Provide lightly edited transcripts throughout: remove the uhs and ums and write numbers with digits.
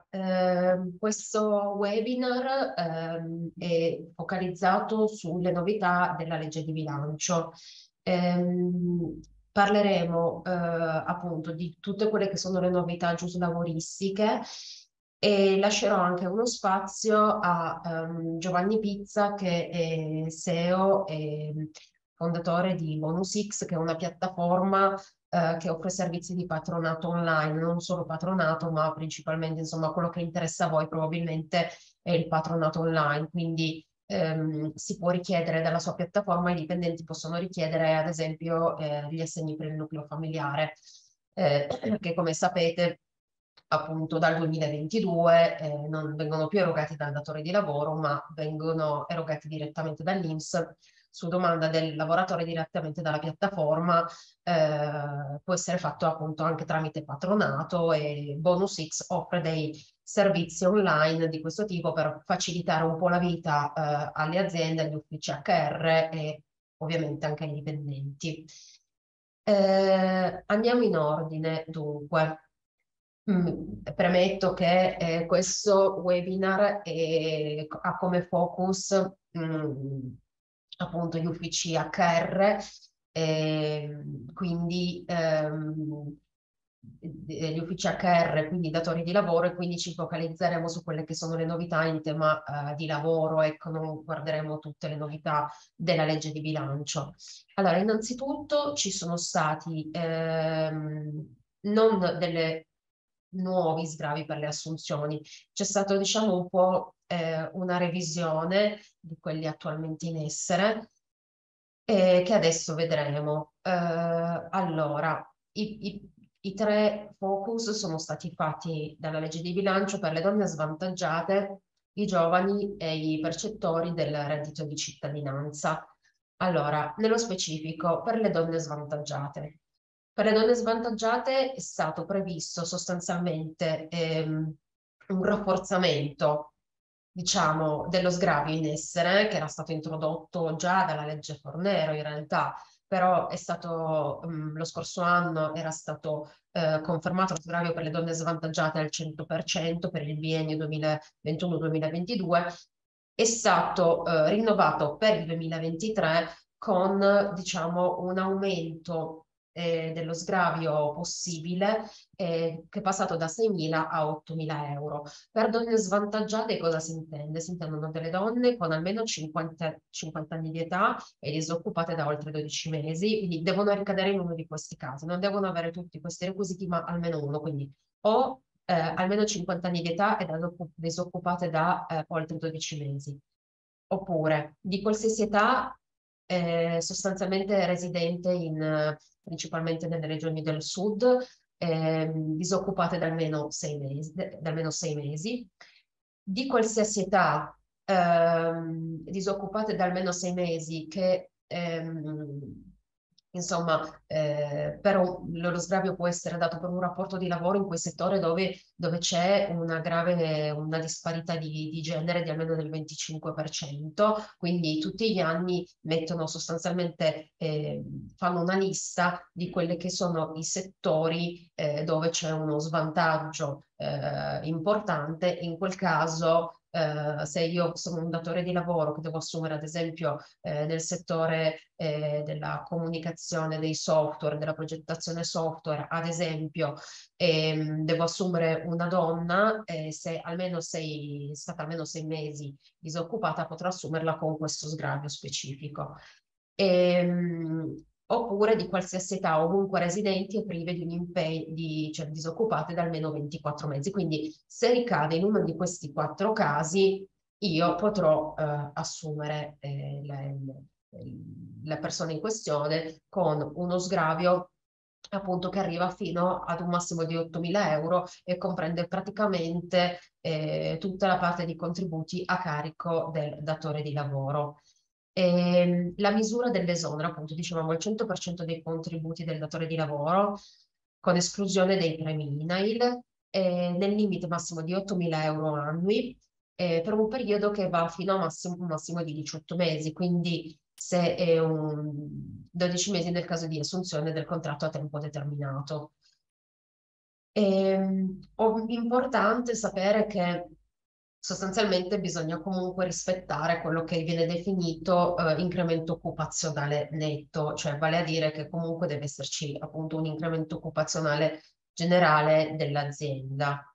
Questo webinar è focalizzato sulle novità della legge di bilancio. Parleremo appunto di tutte quelle che sono le novità giuslavoristiche e lascerò anche uno spazio a Giovanni Pizza, che è CEO e fondatore di BonusX, che è una piattaforma che offre servizi di patronato online, non solo patronato, ma principalmente, insomma, quello che interessa a voi probabilmente è il patronato online. Quindi si può richiedere dalla sua piattaforma, i dipendenti possono richiedere, ad esempio, gli assegni per il nucleo familiare, che come sapete appunto dal 2022 non vengono più erogati dal datore di lavoro, ma vengono erogati direttamente dall'INPS su domanda del lavoratore direttamente dalla piattaforma. Può essere fatto appunto anche tramite patronato, e BonusX offre dei servizi online di questo tipo per facilitare un po' la vita alle aziende, agli uffici HR e ovviamente anche ai dipendenti. Andiamo in ordine, dunque. Premetto che questo webinar ha come focus appunto gli uffici HR, quindi gli uffici HR, quindi i datori di lavoro, e quindi ci focalizzeremo su quelle che sono le novità in tema di lavoro. Ecco, non guarderemo tutte le novità della legge di bilancio. Allora, innanzitutto ci sono stati non delle nuovi sgravi per le assunzioni, c'è stato diciamo un po' una revisione di quelli attualmente in essere, che adesso vedremo. Allora, i tre focus sono stati fatti dalla legge di bilancio per le donne svantaggiate, i giovani e i percettori del reddito di cittadinanza. Allora, nello specifico, per le donne svantaggiate. Per le donne svantaggiate è stato previsto sostanzialmente un rafforzamento, diciamo, dello sgravio in essere, che era stato introdotto già dalla legge Fornero in realtà, però è stato, lo scorso anno era stato confermato lo sgravio per le donne svantaggiate al 100% per il biennio 2021-2022, è stato rinnovato per il 2023 con, diciamo, un aumento dello sgravio possibile, che è passato da 6.000 a 8.000 euro. Per donne svantaggiate cosa si intende? Si intendono delle donne con almeno 50 anni di età e disoccupate da oltre 12 mesi, quindi devono ricadere in uno di questi casi, non devono avere tutti questi requisiti, ma almeno uno, quindi o almeno 50 anni di età e disoccupate da oltre 12 mesi, oppure di qualsiasi età, sostanzialmente residente principalmente nelle regioni del sud, disoccupate da almeno 6 mesi, di qualsiasi età, disoccupate da almeno 6 mesi, che insomma, però lo sgravio può essere dato per un rapporto di lavoro in quel settore dove c'è una grave, una disparità di genere di almeno del 25%, quindi tutti gli anni mettono sostanzialmente, fanno una lista di quelli che sono i settori dove c'è uno svantaggio importante. In quel caso, se io sono un datore di lavoro che devo assumere, ad esempio, nel settore della comunicazione dei software, della progettazione software, ad esempio, devo assumere una donna, se almeno è stata almeno 6 mesi disoccupata, potrò assumerla con questo sgravio specifico. Oppure di qualsiasi età, ovunque residenti e prive di un impegno, cioè disoccupate da almeno 24 mesi. Quindi se ricade in uno di questi quattro casi, io potrò assumere la persona in questione con uno sgravio appunto che arriva fino ad un massimo di 8.000 euro e comprende praticamente tutta la parte di contributi a carico del datore di lavoro. La misura dell'esonero, appunto, dicevamo il 100% dei contributi del datore di lavoro, con esclusione dei premi INAIL, nel limite massimo di 8.000 euro annui, per un periodo che va fino a un massimo di 18 mesi, quindi se è 12 mesi nel caso di assunzione del contratto a tempo determinato. Importante sapere che sostanzialmente bisogna comunque rispettare quello che viene definito incremento occupazionale netto, cioè vale a dire che comunque deve esserci appunto un incremento occupazionale generale dell'azienda.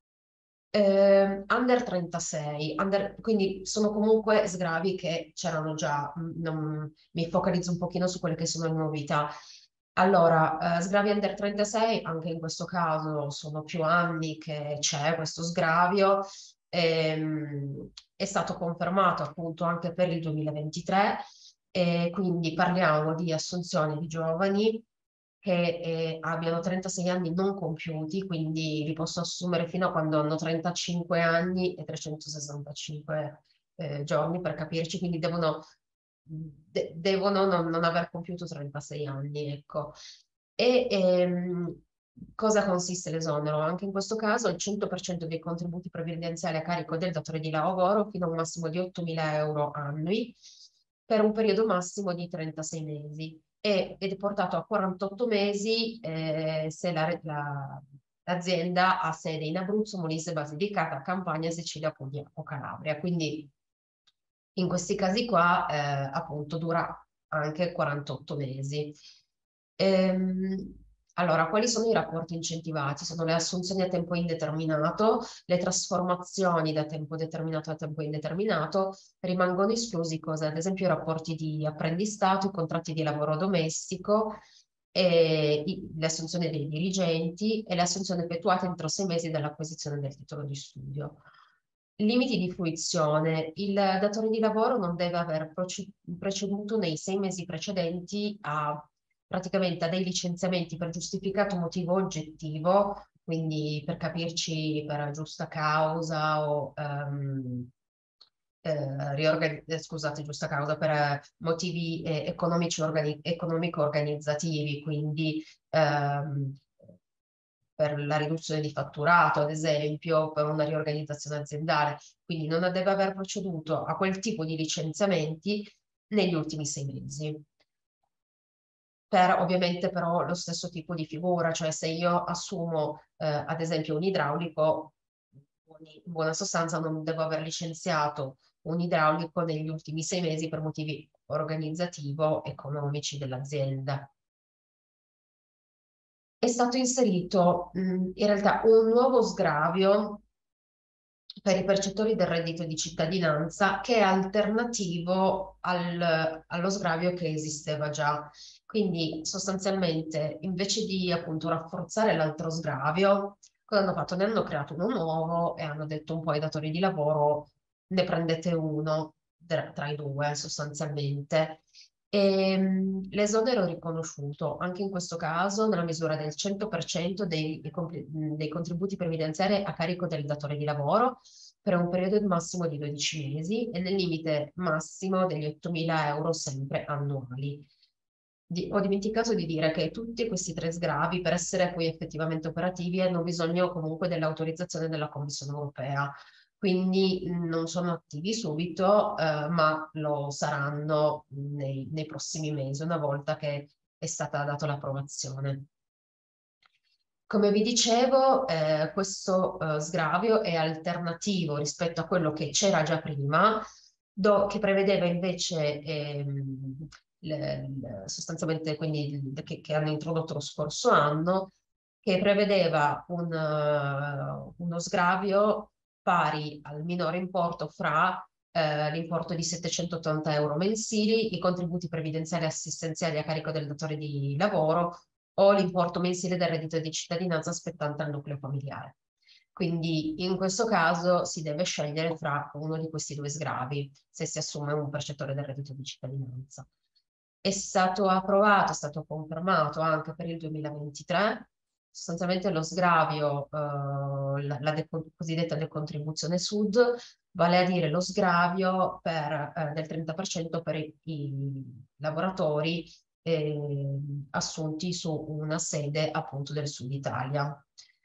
Under 36, quindi sono comunque sgravi che c'erano già, mi focalizzo un pochino su quelle che sono le novità. Allora, sgravi under 36, anche in questo caso sono più anni che c'è questo sgravio, è stato confermato appunto anche per il 2023, e quindi parliamo di assunzioni di giovani che abbiano 36 anni non compiuti, quindi li posso assumere fino a quando hanno 35 anni e 365 giorni per capirci, quindi devono non aver compiuto 36 anni, ecco. E cosa consiste l'esonero? Anche in questo caso il 100% dei contributi previdenziali a carico del datore di lavoro fino a un massimo di 8.000 euro annui per un periodo massimo di 36 mesi ed è portato a 48 mesi se l'azienda ha sede in Abruzzo, Molise, Basilicata, Campania, Sicilia, Puglia o Calabria. Quindi in questi casi qua appunto dura anche 48 mesi. Ehm, allora, quali sono i rapporti incentivati? Sono le assunzioni a tempo indeterminato, le trasformazioni da tempo determinato a tempo indeterminato, rimangono esclusi cosa? Ad esempio i rapporti di apprendistato, i contratti di lavoro domestico, le assunzioni dei dirigenti e le assunzioni effettuate entro 6 mesi dall'acquisizione del titolo di studio. Limiti di fruizione. Il datore di lavoro non deve aver preceduto nei 6 mesi precedenti praticamente a dei licenziamenti per giustificato motivo oggettivo, quindi per capirci per giusta causa o scusate, giusta causa per motivi economico-organizzativi, quindi per la riduzione di fatturato, ad esempio, per una riorganizzazione aziendale. Quindi non deve aver proceduto a quel tipo di licenziamenti negli ultimi 6 mesi. Per ovviamente però lo stesso tipo di figura, cioè se io assumo ad esempio un idraulico, in buona sostanza non devo aver licenziato un idraulico negli ultimi 6 mesi per motivi organizzativo-economici dell'azienda. È stato inserito in realtà un nuovo sgravio per i percettori del reddito di cittadinanza che è alternativo allo sgravio che esisteva già. Quindi sostanzialmente invece di appunto rafforzare l'altro sgravio, cosa hanno fatto? Ne hanno creato uno nuovo e hanno detto un po' ai datori di lavoro ne prendete uno tra i due sostanzialmente. L'esonero riconosciuto, anche in questo caso, nella misura del 100% dei contributi previdenziari a carico del datore di lavoro per un periodo massimo di 12 mesi e nel limite massimo degli 8.000 euro sempre annuali. Ho dimenticato di dire che tutti questi tre sgravi, per essere poi effettivamente operativi, hanno bisogno comunque dell'autorizzazione della Commissione europea. Quindi non sono attivi subito, ma lo saranno nei prossimi mesi, una volta che è stata data l'approvazione. Come vi dicevo, questo sgravio è alternativo rispetto a quello che c'era già prima, che prevedeva invece sostanzialmente quindi che hanno introdotto lo scorso anno, che prevedeva uno sgravio pari al minore importo fra l'importo di 780 euro mensili, i contributi previdenziali e assistenziali a carico del datore di lavoro o l'importo mensile del reddito di cittadinanza spettante al nucleo familiare. Quindi in questo caso si deve scegliere fra uno di questi due sgravi se si assume un percettore del reddito di cittadinanza. È stato approvato, è stato confermato anche per il 2023, sostanzialmente lo sgravio, la cosiddetta decontribuzione sud, vale a dire lo sgravio del 30% per i lavoratori assunti su una sede appunto del sud Italia.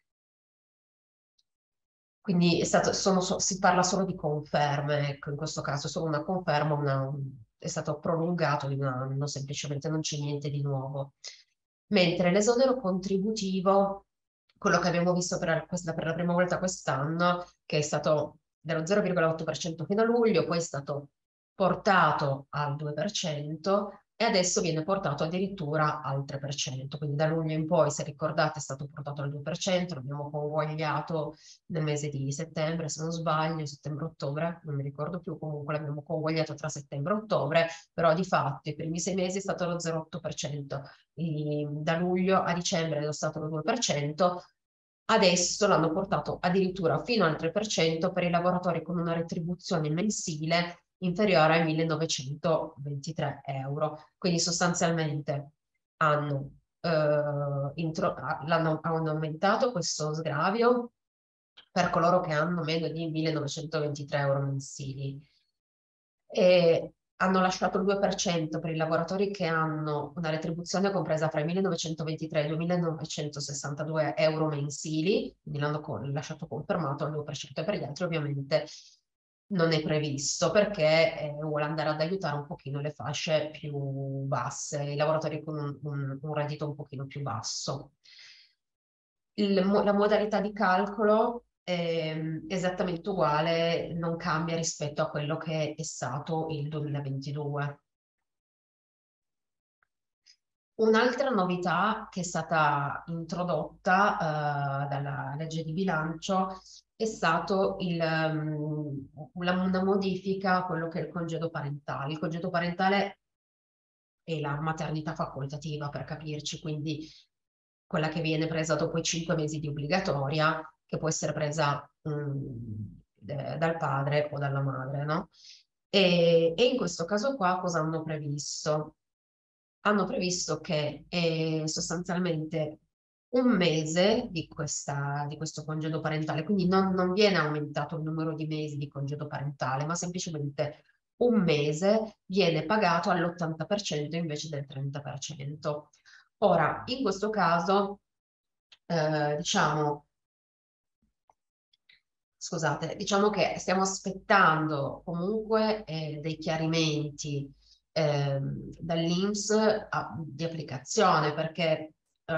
Quindi si parla solo di conferme, ecco, in questo caso è solo una conferma, è stato prolungato di un anno, semplicemente non c'è niente di nuovo. Mentre l'esonero contributivo quello che abbiamo visto per la prima volta quest'anno, che è stato dello 0,8% fino a luglio, poi è stato portato al 2% e adesso viene portato addirittura al 3%. Quindi da luglio in poi, se ricordate, è stato portato al 2%, l'abbiamo convogliato nel mese di settembre, se non sbaglio, settembre-ottobre, non mi ricordo più, comunque l'abbiamo convogliato tra settembre e ottobre, però di fatto i primi 6 mesi è stato lo 0,8%, da luglio a dicembre è stato lo 2%, adesso l'hanno portato addirittura fino al 3% per i lavoratori con una retribuzione mensile inferiore ai 1923 euro. Quindi sostanzialmente hanno, hanno aumentato questo sgravio per coloro che hanno meno di 1923 euro mensili e hanno lasciato il 2% per i lavoratori che hanno una retribuzione compresa fra i 1923 e i 2962 euro mensili, quindi l'hanno lasciato confermato al 2%, e per gli altri ovviamente non è previsto perché vuole andare ad aiutare un pochino le fasce più basse, i lavoratori con un reddito un pochino più basso. La modalità di calcolo è esattamente uguale, non cambia rispetto a quello che è stato il 2022. Un'altra novità che è stata introdotta dalla legge di bilancio è stato una modifica a quello che è il congedo parentale. Il congedo parentale è la maternità facoltativa, per capirci, quindi quella che viene presa dopo i 5 mesi di obbligatoria, che può essere presa dal padre o dalla madre, no? E in questo caso qua cosa hanno previsto? Hanno previsto che sostanzialmente 1 mese di questo congedo parentale, quindi non viene aumentato il numero di mesi di congedo parentale, ma semplicemente 1 mese viene pagato all'80% invece del 30%. Ora, in questo caso, diciamo, scusate, diciamo che stiamo aspettando comunque dei chiarimenti dall'INPS di applicazione perché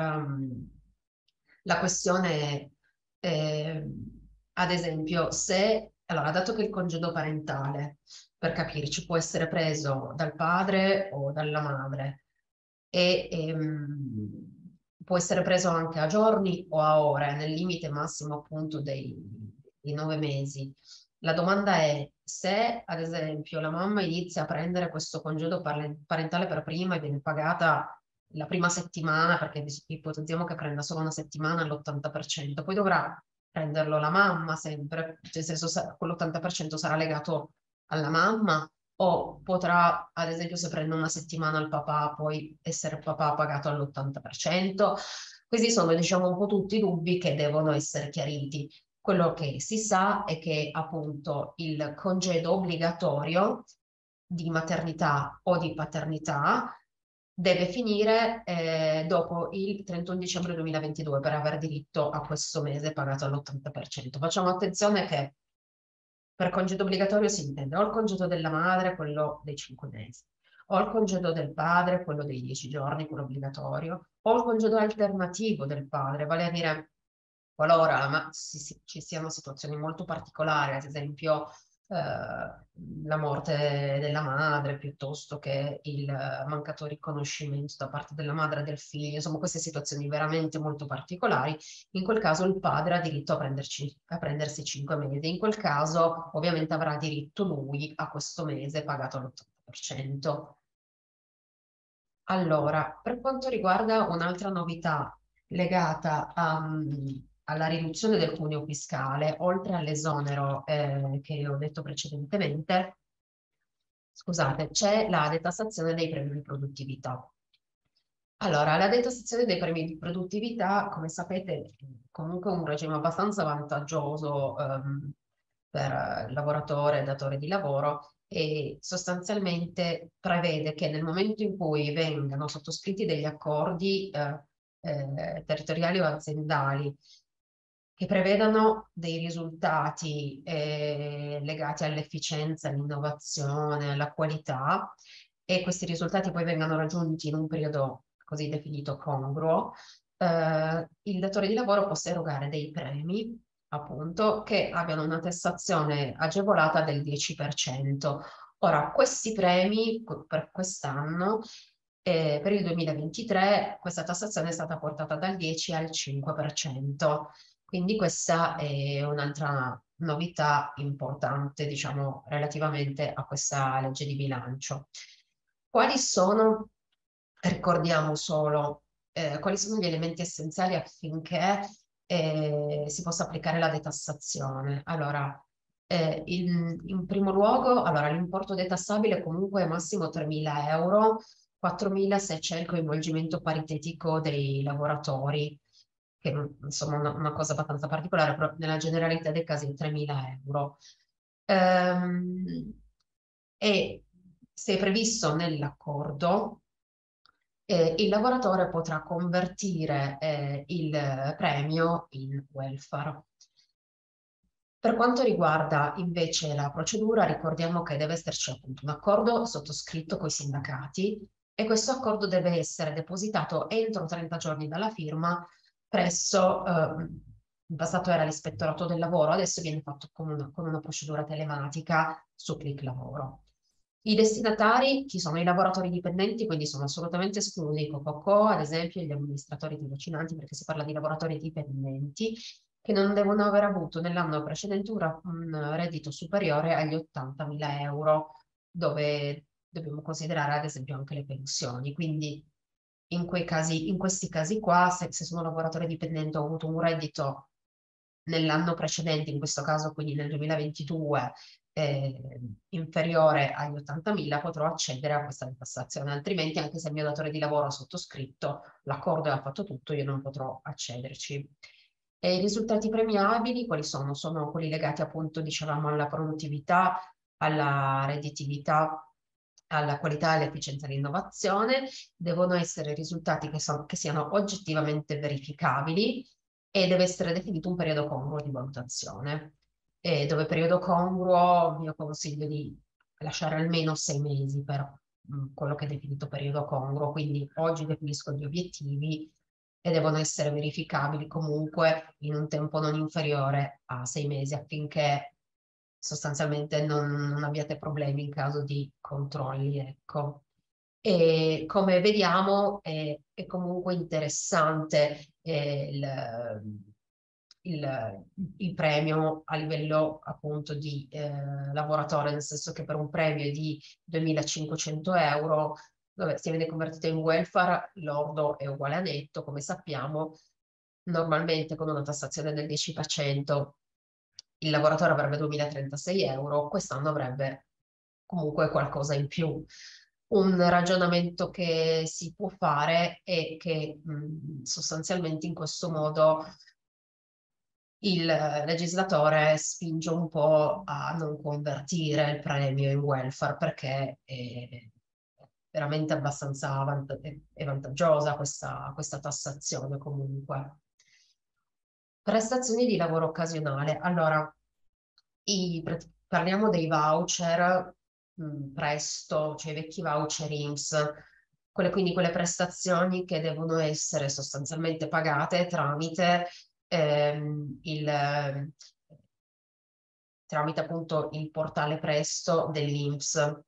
la questione è, ad esempio, se, allora, dato che il congedo parentale, per capirci, può essere preso dal padre o dalla madre e può essere preso anche a giorni o a ore, nel limite massimo appunto dei 9 mesi. La domanda è se, ad esempio, la mamma inizia a prendere questo congedo parentale per prima e viene pagata la prima settimana, perché ipotizziamo che prenda solo una settimana all'80%, poi dovrà prenderlo la mamma sempre, cioè nel senso quell'80% sarà legato alla mamma o potrà, ad esempio, se prende una settimana al papà, poi essere papà pagato all'80%. Questi sono, diciamo, un po' tutti i dubbi che devono essere chiariti. Quello che si sa è che appunto il congedo obbligatorio di maternità o di paternità deve finire dopo il 31 dicembre 2022 per aver diritto a questo mese pagato all'80%. Facciamo attenzione che per congedo obbligatorio si intende o il congedo della madre, quello dei 5 mesi, o il congedo del padre, quello dei 10 giorni, quello obbligatorio, o il congedo alternativo del padre, vale a dire qualora ci siano situazioni molto particolari, ad esempio la morte della madre piuttosto che il mancato riconoscimento da parte della madre del figlio, insomma queste situazioni veramente molto particolari, in quel caso il padre ha diritto a prendersi 5 mesi, in quel caso ovviamente avrà diritto lui a questo mese pagato all'80%. Allora, per quanto riguarda un'altra novità legata alla riduzione del cuneo fiscale, oltre all'esonero che ho detto precedentemente, scusate, c'è la detassazione dei premi di produttività. Allora, la detassazione dei premi di produttività, come sapete, è comunque un regime abbastanza vantaggioso per il lavoratore e datore di lavoro e sostanzialmente prevede che nel momento in cui vengano sottoscritti degli accordi territoriali o aziendali che prevedano dei risultati legati all'efficienza, all'innovazione, alla qualità e questi risultati poi vengano raggiunti in un periodo così definito congruo, il datore di lavoro possa erogare dei premi, appunto, che abbiano una tassazione agevolata del 10%. Ora, questi premi per quest'anno, per il 2023, questa tassazione è stata portata dal 10 al 5%. Quindi questa è un'altra novità importante, diciamo, relativamente a questa legge di bilancio. Quali sono, ricordiamo solo, quali sono gli elementi essenziali affinché si possa applicare la detassazione? Allora, in primo luogo, allora, l'importo detassabile comunque è massimo 3.000 euro, 4.000 se c'è il coinvolgimento paritetico dei lavoratori, che insomma una cosa abbastanza particolare, però nella generalità dei casi è 3.000 euro. Ehm, e se è previsto nell'accordo, il lavoratore potrà convertire il premio in welfare. Per quanto riguarda invece la procedura, ricordiamo che deve esserci appunto un accordo sottoscritto con i sindacati e questo accordo deve essere depositato entro 30 giorni dalla firma presso, in passato era l'ispettorato del lavoro, adesso viene fatto con una procedura telematica su Click Lavoro. I destinatari, chi sono i lavoratori dipendenti, quindi sono assolutamente esclusi i co, ad esempio gli amministratori tirocinanti, perché si parla di lavoratori dipendenti che non devono aver avuto nell'anno precedente un reddito superiore agli 80.000 euro, dove dobbiamo considerare ad esempio anche le pensioni. Quindi in questi casi qua, se sono lavoratore dipendente, ho avuto un reddito nell'anno precedente, in questo caso quindi nel 2022, inferiore agli 80.000, potrò accedere a questa detassazione, altrimenti anche se il mio datore di lavoro ha sottoscritto l'accordo e ha fatto tutto, io non potrò accederci. E i risultati premiabili quali sono? Sono quelli legati appunto, dicevamo, alla produttività, alla redditività, alla qualità e all'efficienza dell'innovazione, devono essere risultati che siano oggettivamente verificabili e deve essere definito un periodo congruo di valutazione. E dove periodo congruo io consiglio di lasciare almeno 6 mesi per quello che è definito periodo congruo, quindi oggi definisco gli obiettivi e devono essere verificabili comunque in un tempo non inferiore a 6 mesi affinché sostanzialmente non abbiate problemi in caso di controlli, ecco. E come vediamo è comunque interessante il premio a livello appunto di lavoratore, nel senso che per un premio di 2.500 euro, dove si viene convertito in welfare, lordo è uguale a netto, come sappiamo, normalmente con una tassazione del 10% il lavoratore avrebbe 2.036 euro, quest'anno avrebbe comunque qualcosa in più. Un ragionamento che si può fare è che sostanzialmente in questo modo il legislatore spinge un po' a non convertire il premio in welfare perché è veramente abbastanza è vantaggiosa questa tassazione comunque. Prestazioni di lavoro occasionale. Allora, parliamo dei voucher presto, cioè i vecchi voucher INPS, quindi quelle prestazioni che devono essere sostanzialmente pagate tramite appunto il portale Presto dell'INPS.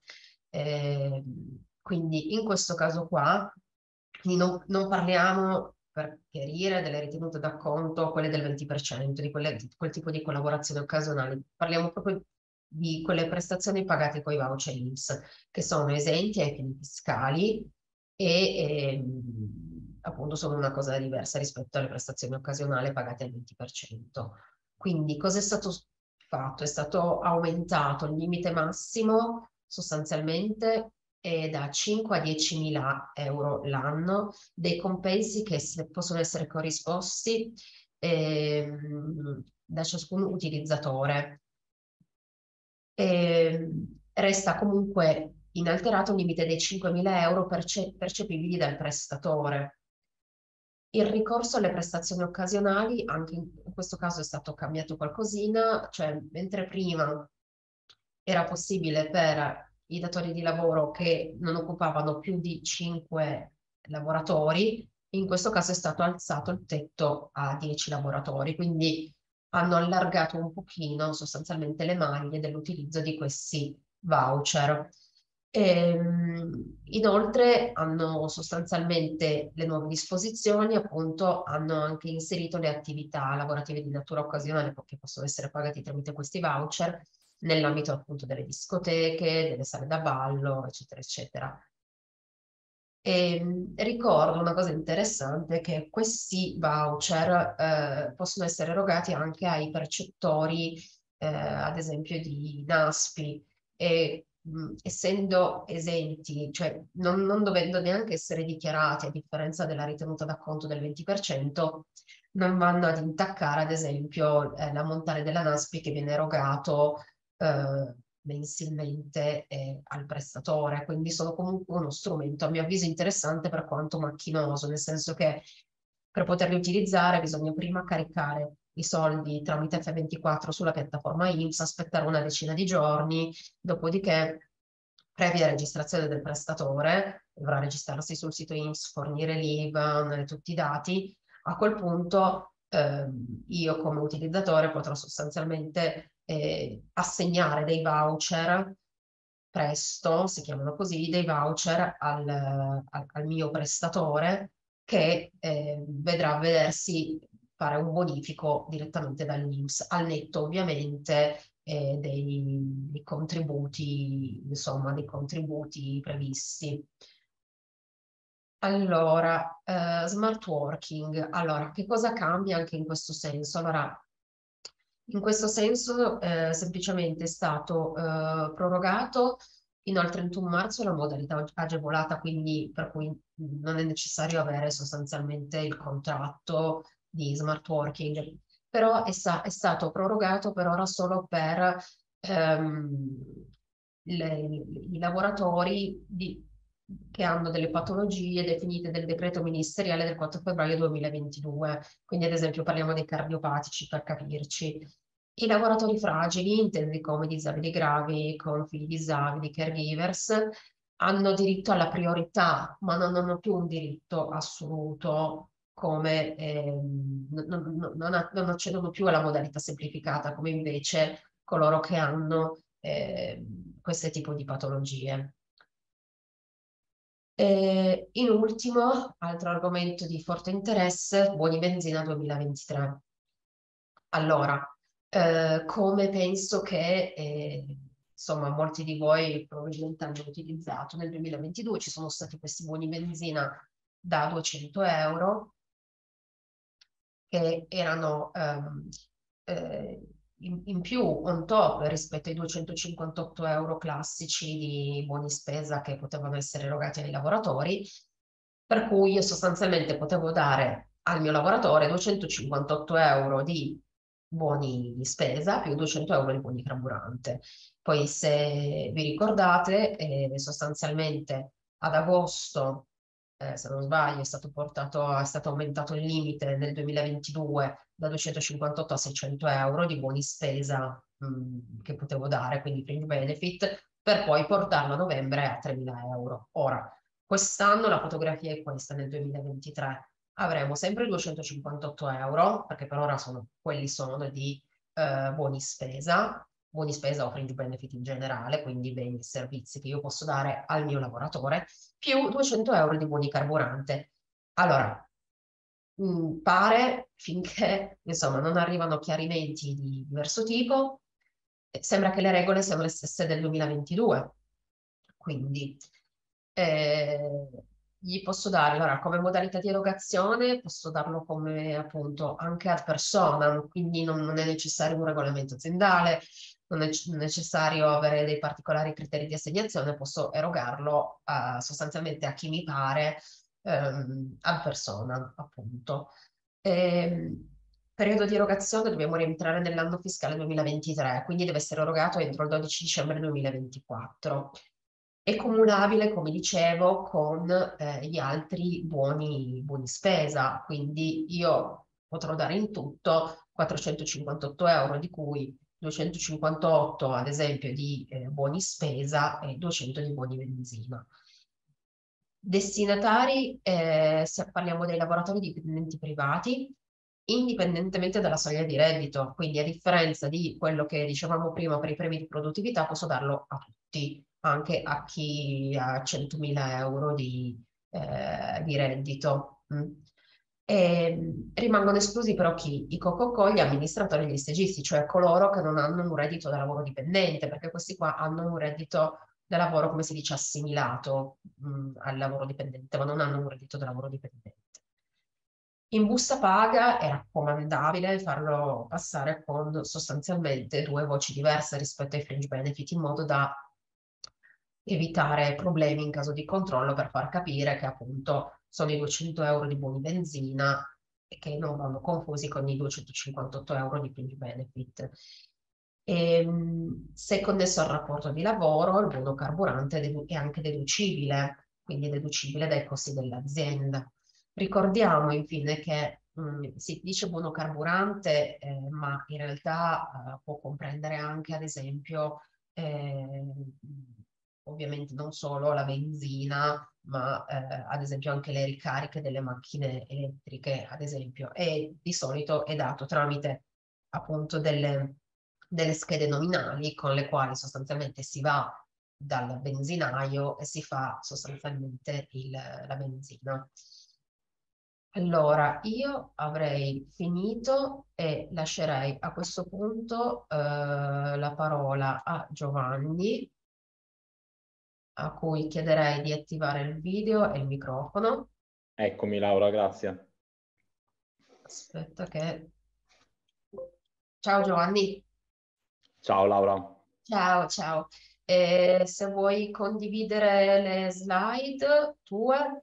Quindi in questo caso qua non parliamo, per chiarire, delle ritenute d'acconto, quelle del 20%, di quel tipo di collaborazioni occasionali. Parliamo proprio di quelle prestazioni pagate con i voucher INPS, che sono esenti ai fini fiscali e appunto sono una cosa diversa rispetto alle prestazioni occasionali pagate al 20%. Quindi cosa è stato fatto? È stato aumentato il limite massimo sostanzialmente da 5 a 10.000 euro l'anno dei compensi che possono essere corrisposti da ciascun utilizzatore. Resta comunque inalterato il limite dei 5.000 euro percepibili dal prestatore. Il ricorso alle prestazioni occasionali, anche in questo caso è stato cambiato qualcosina, cioè mentre prima era possibile per i datori di lavoro che non occupavano più di 5 lavoratori, In questo caso è stato alzato il tetto a 10 laboratori, quindi hanno allargato un pochino sostanzialmente le maglie dell'utilizzo di questi voucher. Inoltre hanno sostanzialmente le nuove disposizioni, appunto, hanno anche inserito le attività lavorative di natura occasionale che possono essere pagate tramite questi voucher nell'ambito appunto delle discoteche, delle sale da ballo, eccetera, eccetera. Ricordo una cosa interessante che questi voucher possono essere erogati anche ai percettori, ad esempio di NASPI, e essendo esenti, cioè non dovendo neanche essere dichiarati, a differenza della ritenuta d'acconto del 20%, non vanno ad intaccare, ad esempio, l'ammontare della NASPI che viene erogato eh, mensilmente al prestatore, quindi sono comunque uno strumento a mio avviso interessante per quanto macchinoso, nel senso che per poterli utilizzare bisogna prima caricare i soldi tramite F24 sulla piattaforma INPS, aspettare una decina di giorni, dopodiché previa registrazione del prestatore, dovrà registrarsi sul sito INPS, fornire l'IBAN, tutti i dati. A quel punto io come utilizzatore potrò sostanzialmente assegnare dei voucher presto, si chiamano così, dei voucher al mio prestatore che vedrà vedersi fare un bonifico direttamente dall'INPS, al netto ovviamente dei contributi, insomma, dei contributi previsti. Allora, smart working. Allora, che cosa cambia anche in questo senso? Allora, in questo senso, semplicemente è stato prorogato fino al 31 marzo la modalità agevolata, quindi per cui non è necessario avere sostanzialmente il contratto di smart working, però è stato prorogato per ora solo per ehm, i lavoratori che hanno delle patologie definite del decreto ministeriale del 4 febbraio 2022. Quindi, ad esempio, parliamo dei cardiopatici per capirci. I lavoratori fragili, intesi come disabili gravi, con figli disabili, caregivers, hanno diritto alla priorità, ma non hanno più un diritto assoluto come non accedono più alla modalità semplificata, come invece coloro che hanno questo tipo di patologie. In ultimo, altro argomento di forte interesse, buoni benzina 2023. Allora, come penso che insomma molti di voi probabilmente hanno utilizzato nel 2022, ci sono stati questi buoni benzina da 200 euro che erano in più on top rispetto ai 258 euro classici di buoni spesa che potevano essere erogati ai lavoratori, per cui io sostanzialmente potevo dare al mio lavoratore 258 euro di buoni di spesa più 200 euro di buoni carburante. Poi se vi ricordate, sostanzialmente ad agosto se non sbaglio, è stato aumentato il limite nel 2022 da 258 a 600 euro di buoni spesa che potevo dare, quindi fringe benefit, per poi portarlo a novembre a 3.000 euro. Ora, quest'anno la fotografia è questa nel 2023. Avremo sempre 258 euro, perché per ora quelli sono di buoni spesa o fringe benefit in generale, quindi beni e servizi che io posso dare al mio lavoratore, più 200 euro di buoni carburante. Allora, pare, finché insomma non arrivano chiarimenti di diverso tipo, sembra che le regole siano le stesse del 2022. Quindi eh, gli posso dare, allora, come modalità di erogazione, posso darlo come appunto anche ad persona, quindi non è necessario un regolamento aziendale, non è necessario avere dei particolari criteri di assegnazione, posso erogarlo sostanzialmente a chi mi pare ad persona, appunto. Periodo di erogazione dobbiamo rientrare nell'anno fiscale 2023, quindi deve essere erogato entro il 12 dicembre 2024. È cumulabile, come dicevo, con gli altri buoni spesa, quindi io potrò dare in tutto 458 euro, di cui 258 ad esempio di buoni spesa e 200 di buoni benzina. Destinatari, se parliamo dei lavoratori dipendenti privati, indipendentemente dalla soglia di reddito, quindi a differenza di quello che dicevamo prima per i premi di produttività, posso darlo a tutti, anche a chi ha 100.000 euro di reddito. Rimangono esclusi però chi? I co-co-co, gli amministratori e gli stagisti, cioè coloro che non hanno un reddito da lavoro dipendente, perché questi qua hanno un reddito da lavoro, come si dice, assimilato, al lavoro dipendente, ma non hanno un reddito da lavoro dipendente. In busta paga è raccomandabile farlo passare con sostanzialmente due voci diverse rispetto ai fringe benefit, in modo da evitare problemi in caso di controllo, per far capire che appunto sono i 200 euro di buoni benzina e che non vanno confusi con i 258 euro di fringe benefit. Se connesso al rapporto di lavoro, il buono carburante è anche deducibile, quindi è deducibile dai costi dell'azienda. Ricordiamo infine che si dice buono carburante, ma in realtà può comprendere anche, ad esempio, eh, ovviamente non solo la benzina, ma ad esempio anche le ricariche delle macchine elettriche, ad esempio, e di solito è dato tramite appunto delle schede nominali con le quali sostanzialmente si va dal benzinaio e si fa sostanzialmente la benzina. Allora, io avrei finito e lascerei a questo punto la parola a Giovanni, a cui chiederei di attivare il video e il microfono. Eccomi Laura, grazie. Aspetta che... Ciao Giovanni. Ciao Laura. Ciao, ciao. Se vuoi condividere le slide tue,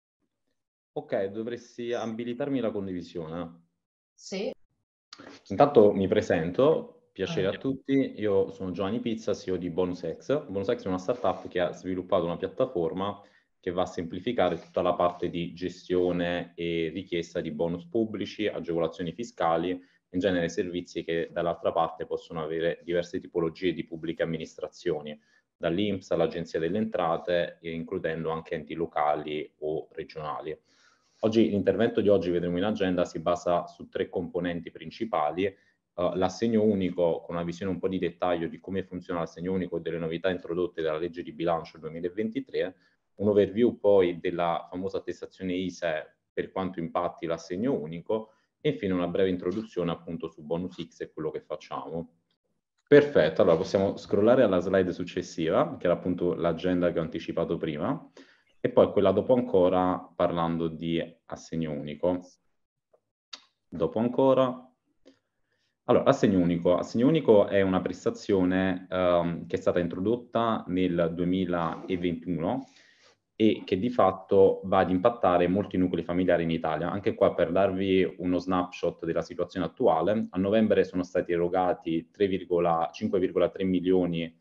Ok, dovresti abilitarmi la condivisione. sì. Intanto mi presento, piacere a Eh, tutti, io sono Giovanni Pizza, CEO di BonusX. BonusX è una startup che ha sviluppato una piattaforma che va a semplificare tutta la parte di gestione e richiesta di bonus pubblici, agevolazioni fiscali, in genere servizi che dall'altra parte possono avere diverse tipologie di pubbliche amministrazioni, dall'INPS all'Agenzia delle Entrate, includendo anche enti locali o regionali. Oggi, l'intervento di oggi, vedremo in agenda, si basa su tre componenti principali: l'assegno unico, con una visione un po' di dettaglio di come funziona l'assegno unico e delle novità introdotte dalla legge di bilancio 2023, un overview poi della famosa attestazione ISEE per quanto impatti l'assegno unico, e infine una breve introduzione appunto su Bonus X e quello che facciamo. Perfetto, allora possiamo scrollare alla slide successiva, che era appunto l'agenda che ho anticipato prima, e poi quella dopo ancora parlando di assegno unico. Dopo ancora. Allora, assegno unico è una prestazione che è stata introdotta nel 2021 e che di fatto va ad impattare molti nuclei familiari in Italia. Anche qua, per darvi uno snapshot della situazione attuale, a novembre sono stati erogati 5,3 milioni,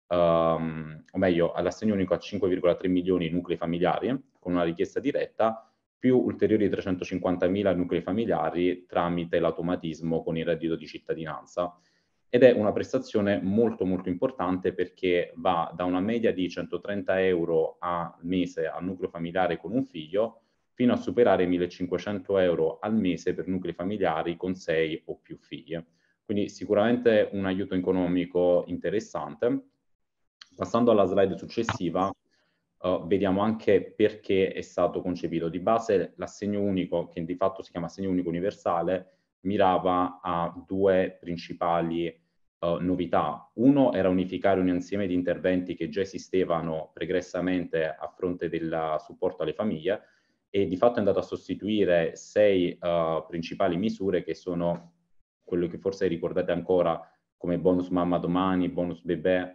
o meglio, all'assegno unico a 5,3 milioni nuclei familiari con una richiesta diretta, più ulteriori 350.000 nuclei familiari tramite l'automatismo con il reddito di cittadinanza. Ed è una prestazione molto molto importante, perché va da una media di 130 euro al mese al nucleo familiare con un figlio, fino a superare 1.500 euro al mese per nuclei familiari con 6 o più figli. Quindi sicuramente un aiuto economico interessante. Passando alla slide successiva, vediamo anche perché è stato concepito. Di base l'assegno unico, che di fatto si chiama assegno unico universale, mirava a due principali novità. Uno era unificare un insieme di interventi che già esistevano pregressamente a fronte del supporto alle famiglie, e di fatto è andato a sostituire 6 principali misure, che sono quello che forse ricordate ancora come bonus mamma domani, bonus bebè,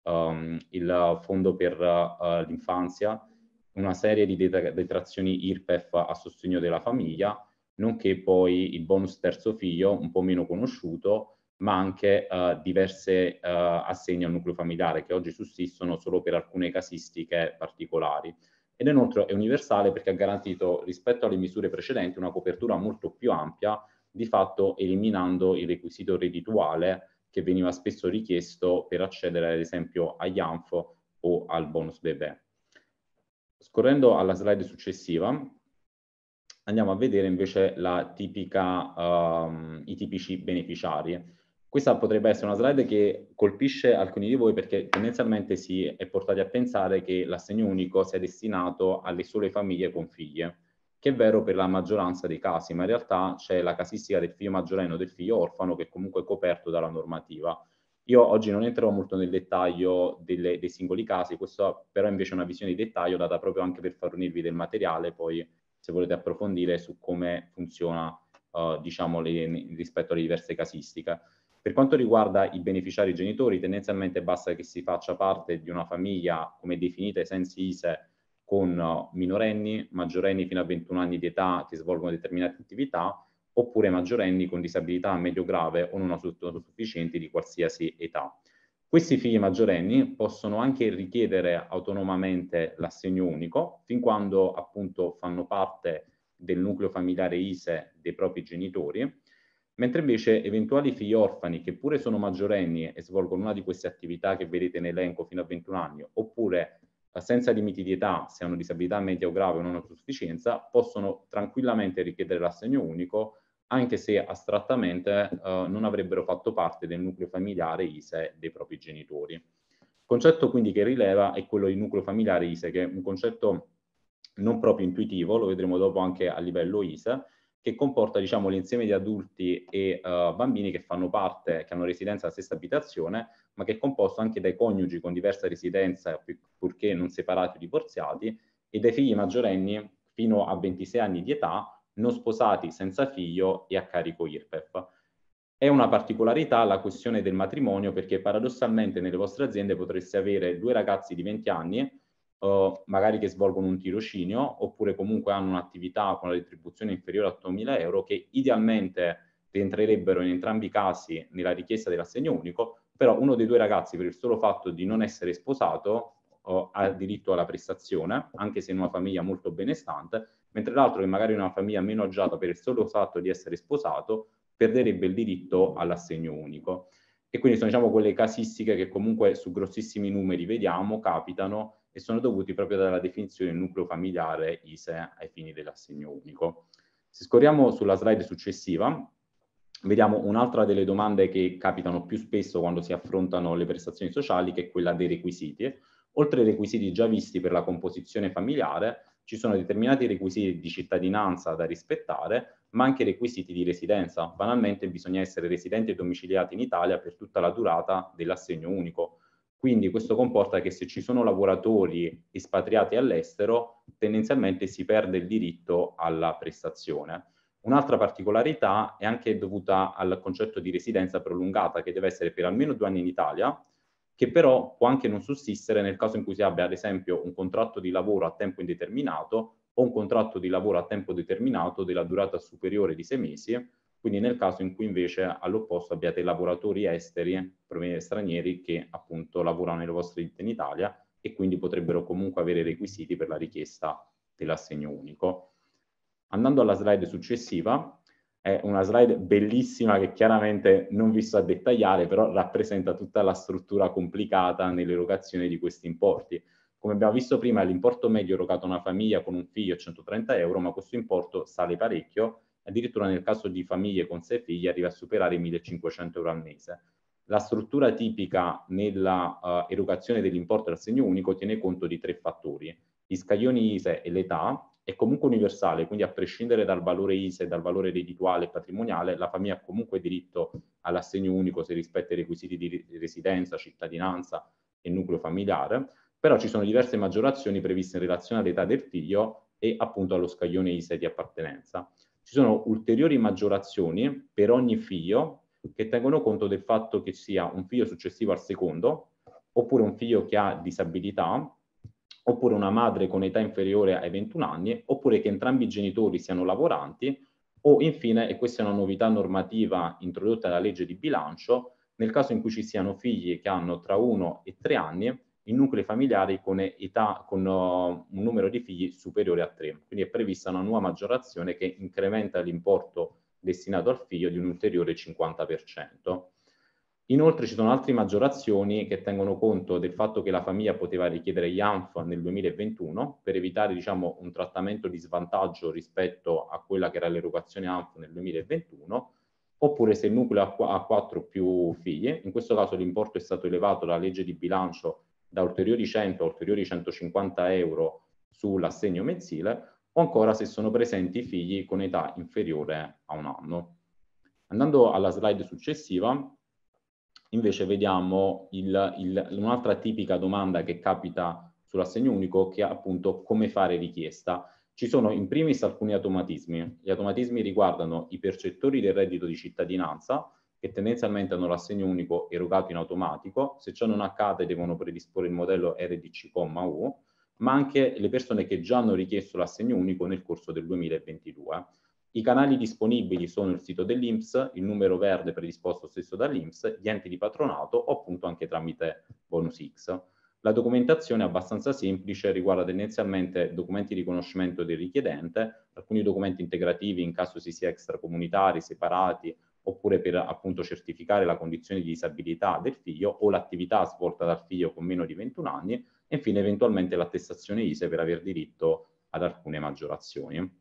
il fondo per l'infanzia, una serie di detrazioni IRPEF a sostegno della famiglia, nonché poi il bonus terzo figlio, un po' meno conosciuto, ma anche diverse assegni al nucleo familiare, che oggi sussistono solo per alcune casistiche particolari. Ed inoltre è universale perché ha garantito, rispetto alle misure precedenti, una copertura molto più ampia, di fatto eliminando il requisito reddituale che veniva spesso richiesto per accedere ad esempio agli ANFO o al bonus bebè. Scorrendo alla slide successiva, andiamo a vedere invece i tipici beneficiari. Questa potrebbe essere una slide che colpisce alcuni di voi perché tendenzialmente si è portati a pensare che l'assegno unico sia destinato alle sole famiglie con figlie, che è vero per la maggioranza dei casi, ma in realtà c'è la casistica del figlio maggiorenne o del figlio orfano che è comunque coperto dalla normativa. Io oggi non entrerò molto nel dettaglio dei singoli casi, questo però invece è una visione di dettaglio data proprio anche per fornirvi del materiale, poi se volete approfondire su come funziona diciamo rispetto alle diverse casistiche. Per quanto riguarda i beneficiari genitori, tendenzialmente basta che si faccia parte di una famiglia come definita ai sensi ISEE con minorenni, maggiorenni fino a 21 anni di età che svolgono determinate attività, oppure maggiorenni con disabilità medio-grave o non autosufficienti di qualsiasi età. Questi figli maggiorenni possono anche richiedere autonomamente l'assegno unico, fin quando appunto fanno parte del nucleo familiare ISEE dei propri genitori, mentre invece eventuali figli orfani che pure sono maggiorenni e svolgono una di queste attività che vedete in elenco fino a 21 anni, oppure senza limiti di età, se hanno disabilità media o grave o non autosufficienza, possono tranquillamente richiedere l'assegno unico anche se astrattamente non avrebbero fatto parte del nucleo familiare ISEE dei propri genitori. Il concetto quindi che rileva è quello di nucleo familiare ISEE, che è un concetto non proprio intuitivo, lo vedremo dopo anche a livello ISEE, che comporta diciamo, l'insieme di adulti e bambini che fanno parte, che hanno residenza alla stessa abitazione, ma che è composto anche dai coniugi con diversa residenza, purché non separati o divorziati, e dai figli maggiorenni fino a 26 anni di età, non sposati, senza figlio e a carico IRPEF. È una particolarità la questione del matrimonio perché paradossalmente nelle vostre aziende potreste avere due ragazzi di 20 anni, magari che svolgono un tirocinio, oppure comunque hanno un'attività con una retribuzione inferiore a 8.000 euro, che idealmente rientrerebbero in entrambi i casi nella richiesta dell'assegno unico, però uno dei due ragazzi per il solo fatto di non essere sposato ha diritto alla prestazione, anche se in una famiglia molto benestante, mentre l'altro che magari in una famiglia meno agiata per il solo fatto di essere sposato perderebbe il diritto all'assegno unico. E quindi sono diciamo quelle casistiche che comunque su grossissimi numeri vediamo, capitano e sono dovuti proprio dalla definizione del nucleo familiare ISEE ai fini dell'assegno unico. Se scorriamo sulla slide successiva, vediamo un'altra delle domande che capitano più spesso quando si affrontano le prestazioni sociali, che è quella dei requisiti. Oltre ai requisiti già visti per la composizione familiare, ci sono determinati requisiti di cittadinanza da rispettare, ma anche requisiti di residenza. Banalmente bisogna essere residenti e domiciliati in Italia per tutta la durata dell'assegno unico. Quindi questo comporta che se ci sono lavoratori espatriati all'estero, tendenzialmente si perde il diritto alla prestazione. Un'altra particolarità è anche dovuta al concetto di residenza prolungata, che deve essere per almeno 2 anni in Italia, che però può anche non sussistere nel caso in cui si abbia ad esempio un contratto di lavoro a tempo indeterminato o un contratto di lavoro a tempo determinato della durata superiore di 6 mesi, quindi nel caso in cui invece all'opposto abbiate lavoratori esteri, stranieri, che appunto lavorano nelle vostre ditte in Italia e quindi potrebbero comunque avere requisiti per la richiesta dell'assegno unico. Andando alla slide successiva, è una slide bellissima che chiaramente non vi sto a dettagliare, però rappresenta tutta la struttura complicata nell'erogazione di questi importi. Come abbiamo visto prima, l'importo medio erogato a una famiglia con un figlio è 130 euro, ma questo importo sale parecchio, addirittura nel caso di famiglie con 6 figli arriva a superare i 1.500 euro al mese. La struttura tipica nella erogazione dell'importo dell'assegno unico tiene conto di 3 fattori: gli scaglioni ISEE e l'età. È comunque universale, quindi a prescindere dal valore ISEE, dal valore reddituale e patrimoniale, la famiglia ha comunque diritto all'assegno unico se rispetta i requisiti di residenza, cittadinanza e nucleo familiare, però ci sono diverse maggiorazioni previste in relazione all'età del figlio e appunto allo scaglione ISEE di appartenenza. Ci sono ulteriori maggiorazioni per ogni figlio che tengono conto del fatto che sia un figlio successivo al secondo, oppure un figlio che ha disabilità, oppure una madre con età inferiore ai 21 anni, oppure che entrambi i genitori siano lavoranti, o infine, e questa è una novità normativa introdotta dalla legge di bilancio, nel caso in cui ci siano figli che hanno tra 1 e 3 anni, in nuclei familiari con un numero di figli superiore a 3. Quindi è prevista una nuova maggiorazione che incrementa l'importo destinato al figlio di un ulteriore 50%. Inoltre ci sono altre maggiorazioni che tengono conto del fatto che la famiglia poteva richiedere IANF nel 2021 per evitare, diciamo, un trattamento di svantaggio rispetto a quella che era l'erogazione ANF nel 2021, oppure se il nucleo ha 4 più figli. In questo caso l'importo è stato elevato dalla legge di bilancio da ulteriori 100 a ulteriori 150 euro sull'assegno mensile, o ancora se sono presenti figli con età inferiore a 1 anno. Andando alla slide successiva, invece vediamo un'altra tipica domanda che capita sull'assegno unico, che è appunto come fare richiesta. Ci sono in primis alcuni automatismi. Gli automatismi riguardano i percettori del reddito di cittadinanza, che tendenzialmente hanno l'assegno unico erogato in automatico. Se ciò non accade devono predisporre il modello RDC,U, ma anche le persone che già hanno richiesto l'assegno unico nel corso del 2022. I canali disponibili sono il sito dell'INPS, il numero verde predisposto stesso dall'INPS, gli enti di patronato o appunto anche tramite Bonus X. La documentazione è abbastanza semplice, riguarda tendenzialmente documenti di riconoscimento del richiedente, alcuni documenti integrativi in caso si sia extracomunitari, separati, oppure per appunto certificare la condizione di disabilità del figlio o l'attività svolta dal figlio con meno di 21 anni, e infine eventualmente l'attestazione ISEE per aver diritto ad alcune maggiorazioni.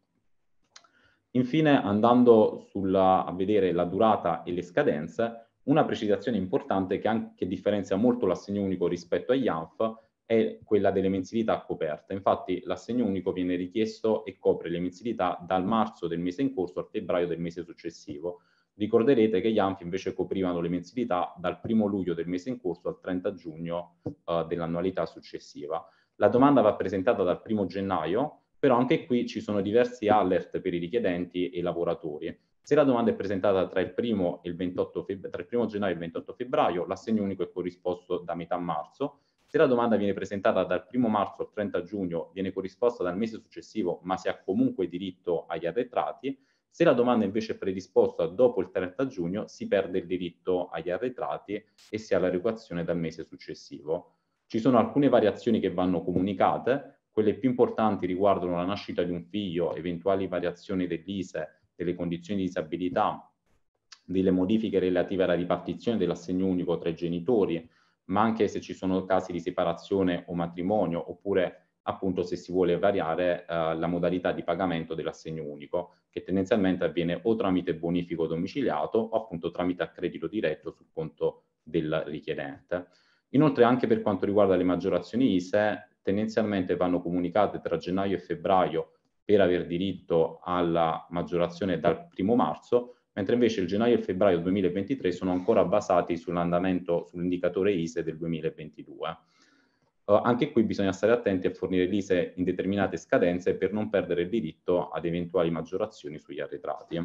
Infine, andando a vedere la durata e le scadenze, una precisazione importante che differenzia molto l'assegno unico rispetto agli ANF è quella delle mensilità coperte. Infatti l'assegno unico viene richiesto e copre le mensilità dal marzo del mese in corso al febbraio del mese successivo. Ricorderete che gli ANF invece coprivano le mensilità dal 1 luglio del mese in corso al 30 giugno dell'annualità successiva. La domanda va presentata dal 1 gennaio, però anche qui ci sono diversi alert per i richiedenti e i lavoratori. Se la domanda è presentata tra il 1 gennaio e il 28 febbraio, l'assegno unico è corrisposto da metà marzo. Se la domanda viene presentata dal 1 marzo al 30 giugno, viene corrisposta dal mese successivo, ma si ha comunque diritto agli arretrati. Se la domanda invece è predisposta dopo il 30 giugno, si perde il diritto agli arretrati e si ha l'erogazione dal mese successivo. Ci sono alcune variazioni che vanno comunicate. Quelle più importanti riguardano la nascita di un figlio, eventuali variazioni dell'ISEE, delle condizioni di disabilità, delle modifiche relative alla ripartizione dell'assegno unico tra i genitori, ma anche se ci sono casi di separazione o matrimonio, oppure appunto se si vuole variare la modalità di pagamento dell'assegno unico, che tendenzialmente avviene o tramite bonifico domiciliato o appunto tramite accredito diretto sul conto del richiedente. Inoltre, anche per quanto riguarda le maggiorazioni ISEE, tendenzialmente vanno comunicate tra gennaio e febbraio per aver diritto alla maggiorazione dal 1 marzo, mentre invece il gennaio e il febbraio 2023 sono ancora basati sull'andamento, sull'indicatore ISEE del 2022. Anche qui bisogna stare attenti a fornire l'ISEE in determinate scadenze per non perdere il diritto ad eventuali maggiorazioni sugli arretrati.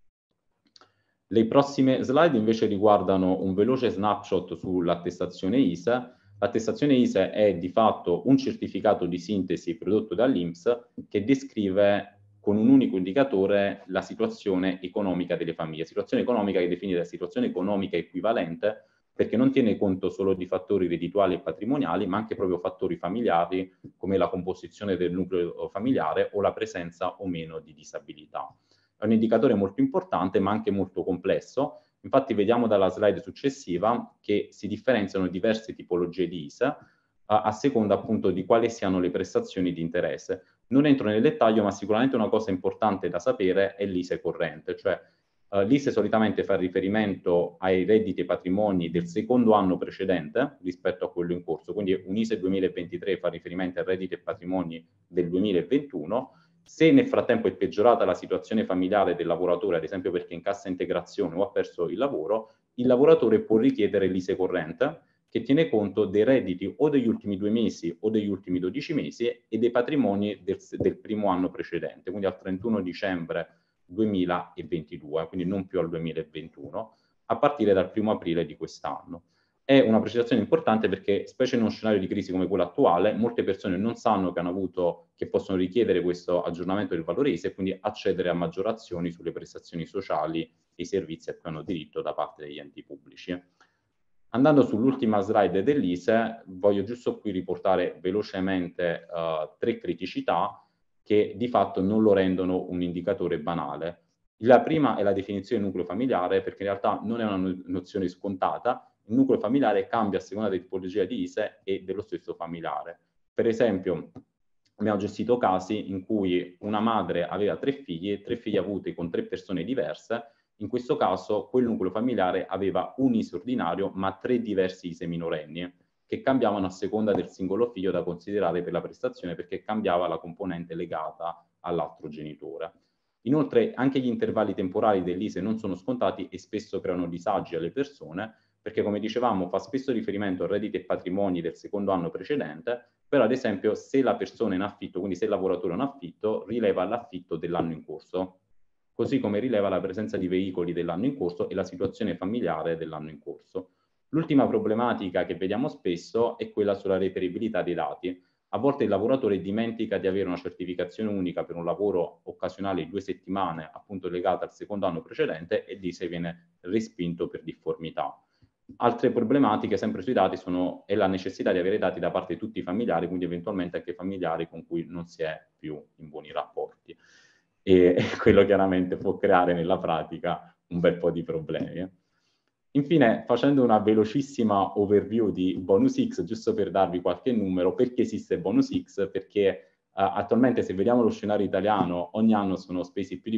Le prossime slide invece riguardano un veloce snapshot sull'attestazione ISEE. L'attestazione ISEE è di fatto un certificato di sintesi prodotto dall'INPS che descrive con un unico indicatore la situazione economica delle famiglie. Situazione economica che è definita situazione economica equivalente perché non tiene conto solo di fattori reddituali e patrimoniali, ma anche proprio fattori familiari come la composizione del nucleo familiare o la presenza o meno di disabilità. È un indicatore molto importante ma anche molto complesso. Infatti vediamo dalla slide successiva che si differenziano diverse tipologie di ISEE a seconda appunto di quali siano le prestazioni di interesse. Non entro nel dettaglio, ma sicuramente una cosa importante da sapere è l'ISEE corrente, cioè l'ISEE solitamente fa riferimento ai redditi e patrimoni del secondo anno precedente rispetto a quello in corso, quindi un ISEE 2023 fa riferimento ai redditi e patrimoni del 2021. Se nel frattempo è peggiorata la situazione familiare del lavoratore, ad esempio perché in cassa integrazione o ha perso il lavoratore può richiedere l'ISEE corrente, che tiene conto dei redditi o degli ultimi 2 mesi o degli ultimi 12 mesi e dei patrimoni del primo anno precedente, quindi al 31 dicembre 2022, quindi non più al 2021, a partire dal 1 aprile di quest'anno. È una precisazione importante perché, specie in uno scenario di crisi come quello attuale, molte persone non sanno che possono richiedere questo aggiornamento del valore ISEE e quindi accedere a maggiorazioni sulle prestazioni sociali e i servizi a cui hanno diritto da parte degli enti pubblici. Andando sull'ultima slide dell'ISEE, voglio giusto qui riportare velocemente 3 criticità che di fatto non lo rendono un indicatore banale. La prima è la definizione di nucleo familiare, perché in realtà non è una nozione scontata, Il nucleo familiare cambia a seconda della tipologia di ISEE e dello stesso familiare. Per esempio, abbiamo gestito casi in cui una madre aveva 3 figli avuti con 3 persone diverse. In questo caso quel nucleo familiare aveva un ISEE ordinario ma 3 diversi ISEE minorenni che cambiavano a seconda del singolo figlio da considerare per la prestazione, perché cambiava la componente legata all'altro genitore. Inoltre anche gli intervalli temporali dell'ISEE non sono scontati e spesso creano disagi alle persone, perché come dicevamo fa spesso riferimento a redditi e patrimoni del secondo anno precedente, però ad esempio se la persona è in affitto, quindi se il lavoratore è in affitto, rileva l'affitto dell'anno in corso, così come rileva la presenza di veicoli dell'anno in corso e la situazione familiare dell'anno in corso. L'ultima problematica che vediamo spesso è quella sulla reperibilità dei dati. A volte il lavoratore dimentica di avere una certificazione unica per un lavoro occasionale di 2 settimane, appunto legata al secondo anno precedente, e l'ISEE viene respinto per difformità. Altre problematiche sempre sui dati è la necessità di avere dati da parte di tutti i familiari, quindi eventualmente anche familiari con cui non si è più in buoni rapporti. E quello chiaramente può creare nella pratica un bel po' di problemi. Infine, facendo una velocissima overview di Bonus X, giusto per darvi qualche numero, perché esiste Bonus X? Perché attualmente, se vediamo lo scenario italiano, ogni anno sono spesi più di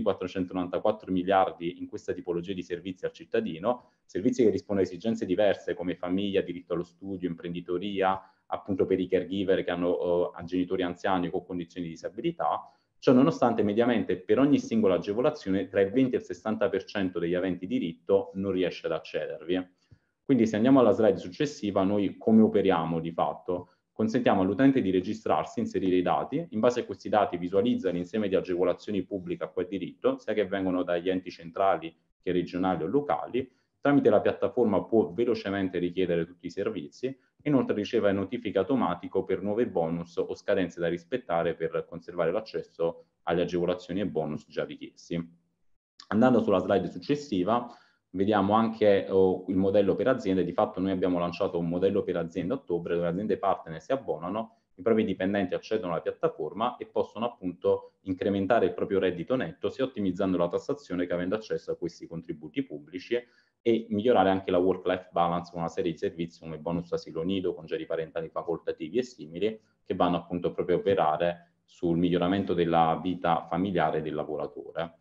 494 miliardi in questa tipologia di servizi al cittadino, servizi che rispondono a esigenze diverse come famiglia, diritto allo studio, imprenditoria, appunto per i caregiver che hanno genitori anziani con condizioni di disabilità. Ciò nonostante, mediamente per ogni singola agevolazione tra il 20 e il 60% degli aventi diritto non riesce ad accedervi. Quindi se andiamo alla slide successiva, noi come operiamo di fatto? Consentiamo all'utente di registrarsi, inserire i dati, in base a questi dati visualizza l'insieme di agevolazioni pubbliche a cui ha diritto, sia che vengono dagli enti centrali che regionali o locali. Tramite la piattaforma può velocemente richiedere tutti i servizi. Inoltre riceve notifiche automatiche per nuovi bonus o scadenze da rispettare per conservare l'accesso alle agevolazioni e bonus già richiesti. Andando sulla slide successiva, vediamo anche il modello per aziende. Di fatto noi abbiamo lanciato un modello per aziende a ottobre, dove le aziende partner si abbonano, i propri dipendenti accedono alla piattaforma e possono appunto incrementare il proprio reddito netto, sia ottimizzando la tassazione che avendo accesso a questi contributi pubblici, e migliorare anche la work-life balance con una serie di servizi come bonus asilo nido, congedi parentali facoltativi e simili, che vanno appunto proprio a operare sul miglioramento della vita familiare del lavoratore.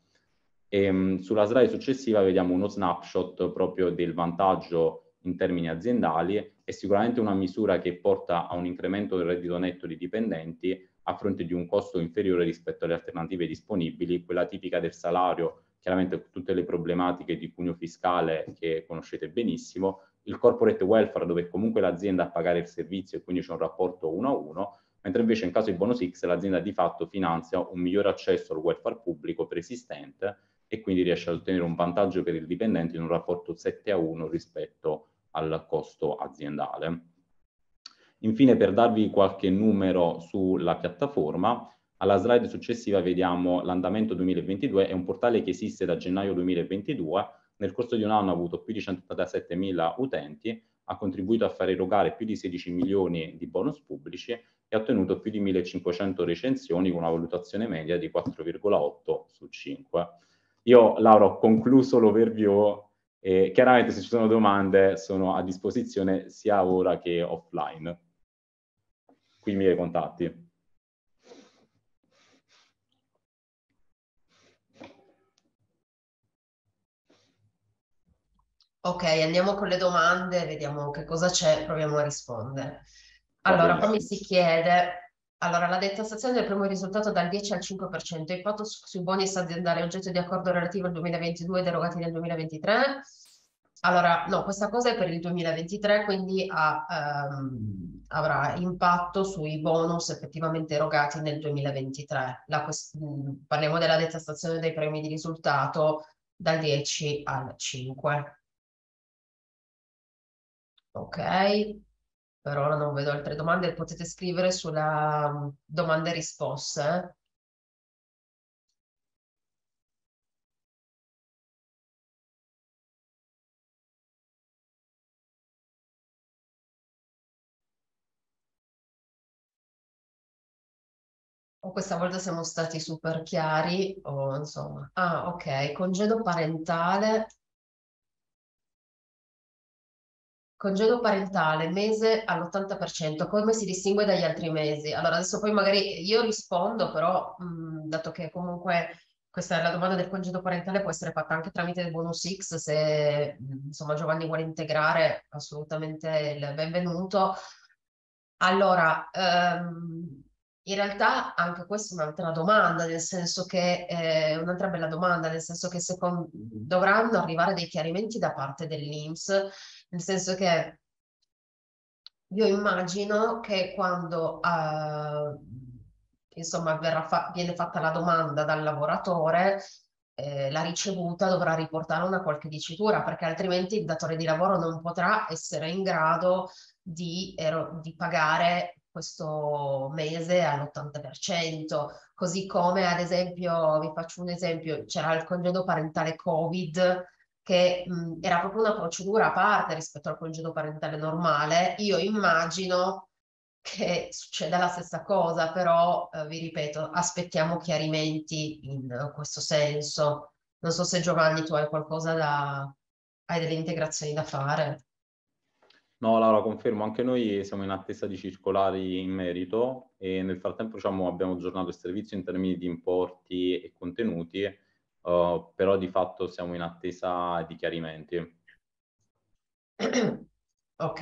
Sulla slide successiva vediamo uno snapshot proprio del vantaggio in termini aziendali. È sicuramente una misura che porta a un incremento del reddito netto dei dipendenti a fronte di un costo inferiore rispetto alle alternative disponibili, quella tipica del salario, chiaramente tutte le problematiche di cuneo fiscale che conoscete benissimo, il corporate welfare dove comunque l'azienda a pagare il servizio e quindi c'è un rapporto 1 a 1, mentre invece in caso di bonus X l'azienda di fatto finanzia un migliore accesso al welfare pubblico preesistente e quindi riesce ad ottenere un vantaggio per il dipendente in un rapporto 7 a 1 rispetto al costo aziendale. Infine, per darvi qualche numero sulla piattaforma, alla slide successiva vediamo l'andamento 2022, è un portale che esiste da gennaio 2022, nel corso di un anno ha avuto più di 187.000 utenti, ha contribuito a far erogare più di 16 milioni di bonus pubblici e ha ottenuto più di 1.500 recensioni con una valutazione media di 4,8 su 5. Io, Laura, ho concluso l'overview e chiaramente se ci sono domande sono a disposizione sia ora che offline. Qui i miei contatti. Ok, andiamo con le domande, vediamo che cosa c'è, proviamo a rispondere. Allora, qua mi si chiede, allora, la detassazione del primo risultato dal 10 al 5%, impatto sui bonus aziendali oggetto di accordo relativo al 2022 ed erogati nel 2023. Allora, no, questa cosa è per il 2023, quindi avrà impatto sui bonus effettivamente erogati nel 2023. Parliamo della detassazione dei premi di risultato dal 10 al 5. Ok, per ora non vedo altre domande, potete scrivere sulla domande e risposte. O questa volta siamo stati super chiari, o insomma. Ah, ok, congedo parentale. congedo parentale, mese all'80%, come si distingue dagli altri mesi? Allora adesso poi magari io rispondo, però dato che comunque questa è la domanda del congedo parentale, può essere fatta anche tramite il bonus X, se insomma Giovanni vuole integrare, assolutamente il benvenuto. Allora, in realtà anche questa è un'altra domanda, nel senso che un'altra bella domanda, nel senso che dovranno arrivare dei chiarimenti da parte dell'INPS, nel senso che io immagino che quando insomma viene fatta la domanda dal lavoratore, la ricevuta dovrà riportare una qualche dicitura, perché altrimenti il datore di lavoro non potrà essere in grado di pagare questo mese all'80%, così come ad esempio, vi faccio un esempio, c'era il congedo parentale Covid che era proprio una procedura a parte rispetto al congedo parentale normale. Io immagino che succeda la stessa cosa, però vi ripeto, aspettiamo chiarimenti in questo senso. Non so se Giovanni tu hai delle integrazioni da fare. No, Laura, confermo, anche noi siamo in attesa di circolari in merito e nel frattempo diciamo, abbiamo aggiornato il servizio in termini di importi e contenuti, però di fatto siamo in attesa di chiarimenti. Ok.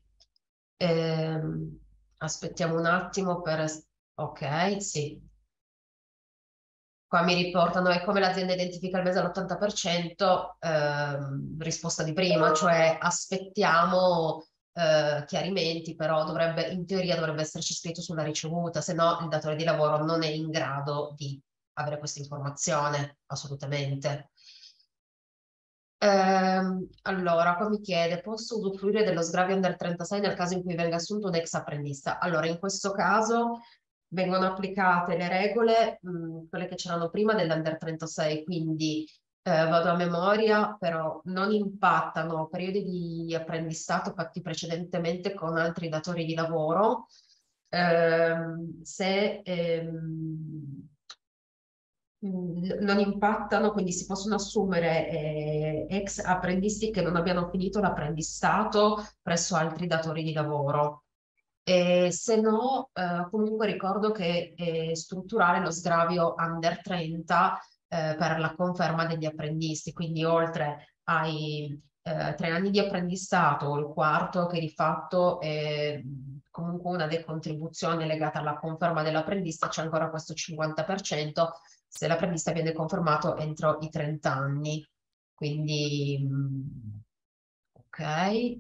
Aspettiamo un attimo per... Ok, sì. Qua mi riportano, è come l'azienda identifica il mese all'80%, risposta di prima, cioè aspettiamo chiarimenti, però in teoria dovrebbe esserci scritto sulla ricevuta, se no il datore di lavoro non è in grado di avere questa informazione, assolutamente. Allora, qua mi chiede, posso usufruire dello sgravio under 36 nel caso in cui venga assunto un ex apprendista? Allora, in questo caso vengono applicate le regole, quelle che c'erano prima dell'under 36, quindi vado a memoria, però non impattano periodi di apprendistato fatti precedentemente con altri datori di lavoro. Se non impattano, quindi si possono assumere ex apprendisti che non abbiano finito l'apprendistato presso altri datori di lavoro. Se no, comunque ricordo che è strutturare lo sgravio under 30 per la conferma degli apprendisti, quindi oltre ai 3 anni di apprendistato, il quarto che di fatto è comunque una decontribuzione legata alla conferma dell'apprendista, c'è ancora questo 50% se l'apprendista viene confermato entro i 30 anni. Quindi, ok.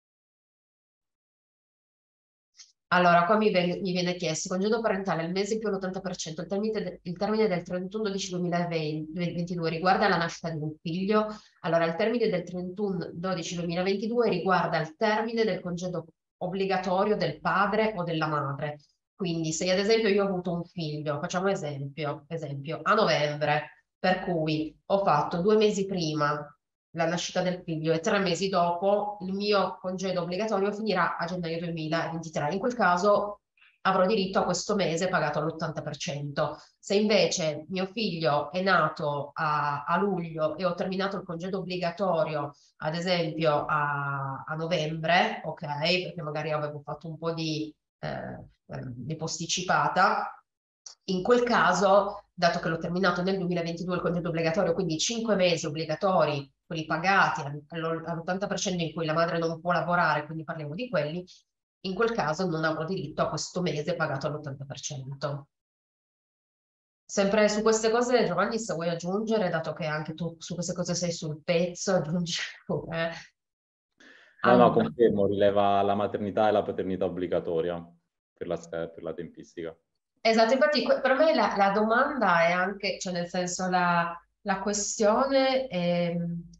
Allora, qua mi viene chiesto, congedo parentale al mese più l'80%, il termine del 31/12/2022 riguarda la nascita di un figlio. Allora, il termine del 31/12/2022 riguarda il termine del congedo obbligatorio del padre o della madre. Quindi, se ad esempio io ho avuto un figlio, facciamo esempio, a novembre, per cui ho fatto 2 mesi prima la nascita del figlio e 3 mesi dopo il mio congedo obbligatorio finirà a gennaio 2023. In quel caso avrò diritto a questo mese pagato all'80%. Se invece mio figlio è nato a luglio e ho terminato il congedo obbligatorio, ad esempio a novembre, ok, perché magari avevo fatto un po' di posticipata, in quel caso, dato che l'ho terminato nel 2022 il congedo obbligatorio, quindi 5 mesi obbligatori, quelli pagati all'80% in cui la madre non può lavorare, quindi parliamo di quelli, in quel caso non avrò diritto a questo mese pagato all'80%. Sempre su queste cose, Giovanni, se vuoi aggiungere, dato che anche tu su queste cose sei sul pezzo, aggiungi pure. No, no, Allora, confermo, rileva la maternità e la paternità obbligatoria per la tempistica. esatto, infatti per me la domanda è anche, cioè nel senso la questione è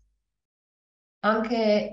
anche,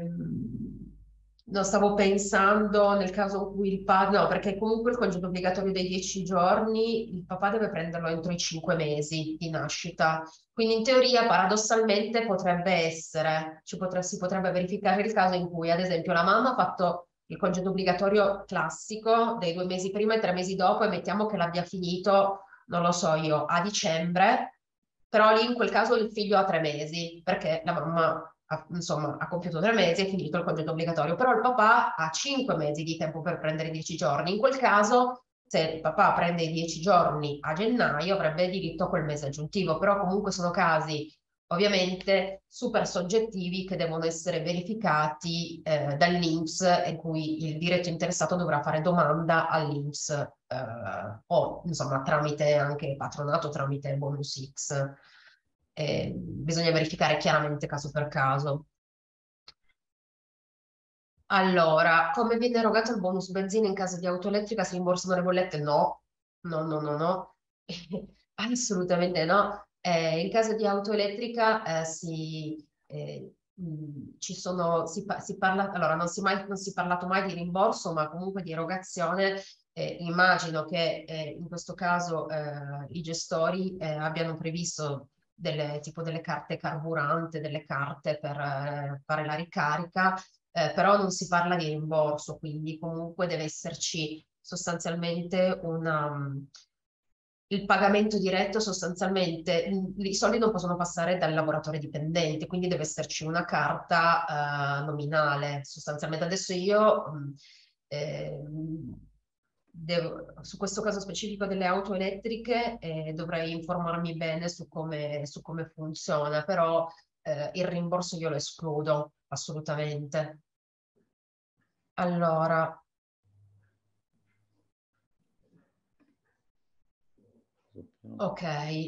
no, stavo pensando nel caso in cui il padre, no, perché comunque il congedo obbligatorio dei 10 giorni, il papà deve prenderlo entro i 5 mesi di nascita. Quindi in teoria, paradossalmente, potrebbe essere, si potrebbe verificare il caso in cui, ad esempio, la mamma ha fatto il congedo obbligatorio classico dei 2 mesi prima e 3 mesi dopo e mettiamo che l'abbia finito, non lo so io, a dicembre, però lì in quel caso il figlio ha 3 mesi perché la mamma insomma, ha compiuto 3 mesi, è finito il congedo obbligatorio, però il papà ha 5 mesi di tempo per prendere 10 giorni. In quel caso, se il papà prende i 10 giorni a gennaio, avrebbe diritto a quel mese aggiuntivo, però comunque sono casi ovviamente super soggettivi che devono essere verificati dall'INPS e cui il diretto interessato dovrà fare domanda all'INPS o insomma tramite anche patronato, tramite bonus X. Bisogna verificare chiaramente caso per caso. Allora, come viene erogato il bonus benzina in caso di auto elettrica? Si rimborsano le bollette? No, no, no, no, no, assolutamente no. In caso di auto elettrica si parla, allora non si è parlato mai di rimborso, ma comunque di erogazione. Immagino che in questo caso i gestori abbiano previsto tipo delle carte carburante, delle carte per fare la ricarica, però non si parla di rimborso, quindi comunque deve esserci sostanzialmente il pagamento diretto sostanzialmente, i soldi non possono passare dal lavoratore dipendente, quindi deve esserci una carta nominale. Sostanzialmente adesso io eh, su questo caso specifico delle auto elettriche dovrei informarmi bene su come funziona, però il rimborso io lo escludo assolutamente. Allora, ok,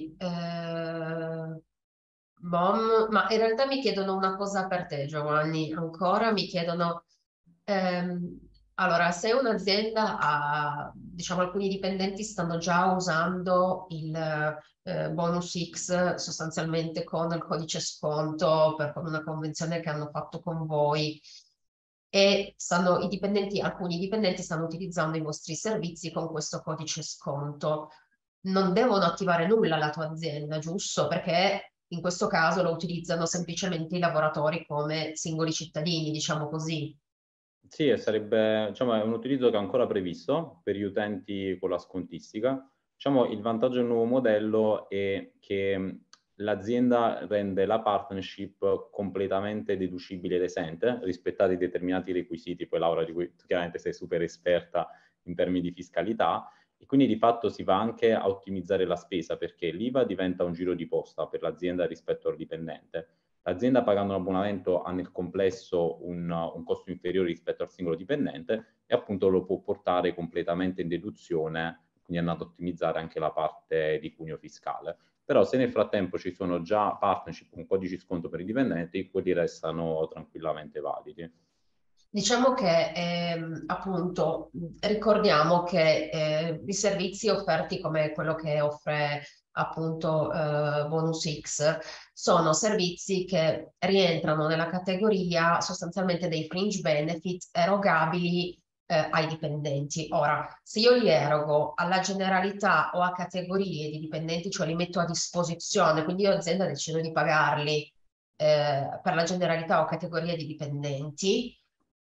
ma in realtà mi chiedono una cosa per te, Giovanni, ancora mi chiedono, ehm, allora, se un'azienda ha, diciamo, alcuni dipendenti stanno già usando il bonus X sostanzialmente con il codice sconto con una convenzione che hanno fatto con voi e alcuni dipendenti stanno utilizzando i vostri servizi con questo codice sconto, non devono attivare nulla la tua azienda, giusto? Perché in questo caso lo utilizzano semplicemente i lavoratori come singoli cittadini, diciamo così. Sì, e sarebbe, diciamo, è un utilizzo che è ancora previsto per gli utenti con la scontistica. Diciamo, il vantaggio del nuovo modello è che l'azienda rende la partnership completamente deducibile ed esente, rispettati determinati requisiti, poi Laura, di cui tu chiaramente sei super esperta in termini di fiscalità, e quindi di fatto si va anche a ottimizzare la spesa, perché l'IVA diventa un giro di posta per l'azienda rispetto al dipendente. L'azienda pagando un abbonamento ha nel complesso un costo inferiore rispetto al singolo dipendente e appunto lo può portare completamente in deduzione, quindi andando a ottimizzare anche la parte di cuneo fiscale. Però se nel frattempo ci sono già partnership con codici sconto per i dipendenti, quelli restano tranquillamente validi. Diciamo che appunto ricordiamo che i servizi offerti come quello che offre appunto Bonus X sono servizi che rientrano nella categoria sostanzialmente dei fringe benefit erogabili ai dipendenti. Ora, se io li erogo alla generalità o a categorie di dipendenti, cioè li metto a disposizione, quindi io azienda decido di pagarli per la generalità o categorie di dipendenti,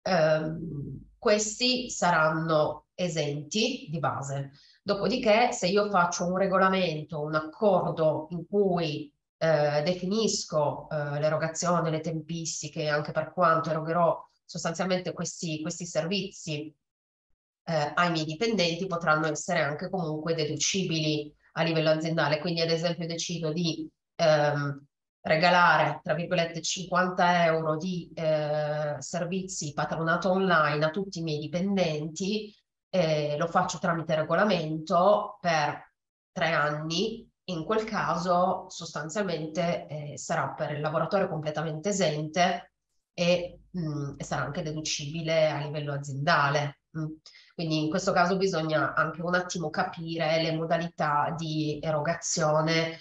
questi saranno esenti di base. Dopodiché, se io faccio un regolamento, un accordo in cui definisco l'erogazione, le tempistiche, anche per quanto erogherò sostanzialmente questi servizi ai miei dipendenti, potranno essere anche comunque deducibili a livello aziendale. Quindi, ad esempio, decido di regalare, tra virgolette, 50 euro di servizi patronato online a tutti i miei dipendenti, lo faccio tramite regolamento per 3 anni. In quel caso, sostanzialmente, sarà per il lavoratore completamente esente e sarà anche deducibile a livello aziendale. Quindi in questo caso bisogna anche un attimo capire le modalità di erogazione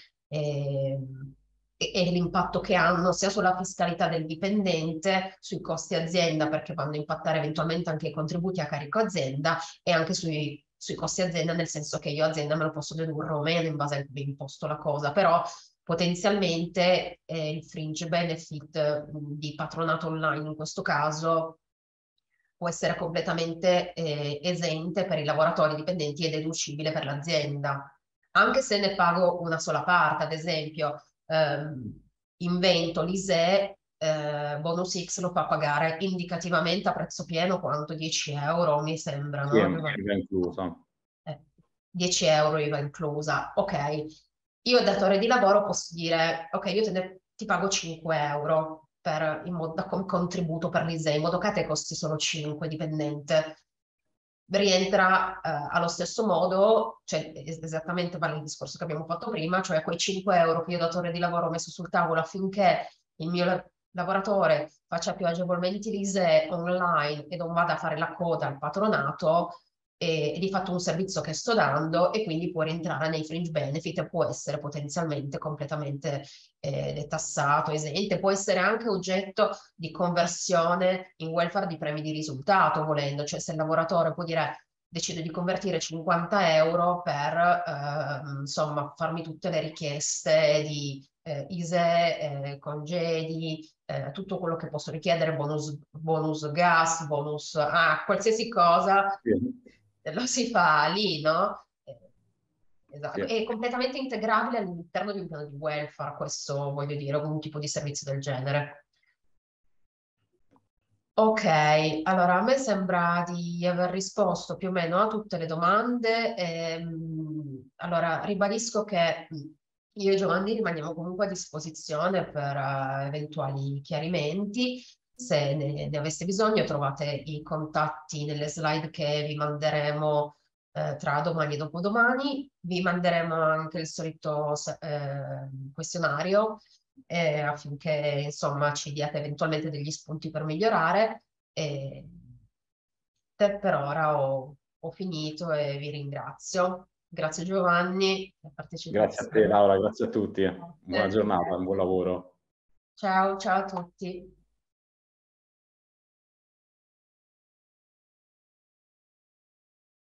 e l'impatto che hanno sia sulla fiscalità del dipendente, sui costi azienda, perché vanno a impattare eventualmente anche i contributi a carico azienda e anche sui costi azienda, nel senso che io azienda me lo posso dedurre o meno in base a come imposto la cosa, però potenzialmente il fringe benefit di patronato online in questo caso può essere completamente esente per i lavoratori dipendenti e deducibile per l'azienda. Anche se ne pago una sola parte, ad esempio, invento l'ISEE, bonus X lo fa pagare indicativamente a prezzo pieno quanto? 10 euro mi sembra, Sì, è no? già inclusa. 10 euro IVA inclusa. Ok, io datore di lavoro posso dire, ok, io ti pago 5 euro come contributo per l'ISEE, in modo che a te costi solo 5 dipendente. Rientra allo stesso modo, cioè esattamente vale il discorso che abbiamo fatto prima, cioè quei 5 euro che io datore di lavoro ho messo sul tavolo affinché il mio lavoratore faccia più agevolmente l'ISEE online e non vada a fare la coda al patronato, è di fatto un servizio che sto dando e quindi può rientrare nei fringe benefit e può essere potenzialmente completamente detassato, esente, può essere anche oggetto di conversione in welfare di premi di risultato, volendo, cioè se il lavoratore può dire decido di convertire 50 euro per insomma farmi tutte le richieste di ISEE, congedi, tutto quello che posso richiedere, bonus gas, bonus qualsiasi cosa Sì. lo si fa lì, no? Esatto, Sì. è completamente integrabile all'interno di un piano di welfare, questo voglio dire, o un tipo di servizio del genere. Ok, allora a me sembra di aver risposto più o meno a tutte le domande. Allora, ribadisco che io e Giovanni rimaniamo comunque a disposizione per eventuali chiarimenti. Se ne aveste bisogno, trovate i contatti nelle slide che vi manderemo tra domani e dopodomani. Vi manderemo anche il solito questionario affinché insomma ci diate eventualmente degli spunti per migliorare. E per ora ho finito e vi ringrazio. Grazie Giovanni per la Grazie a te, partecipazione. Laura, grazie a tutti. Buona Grazie. giornata, un buon lavoro. Ciao, ciao a tutti.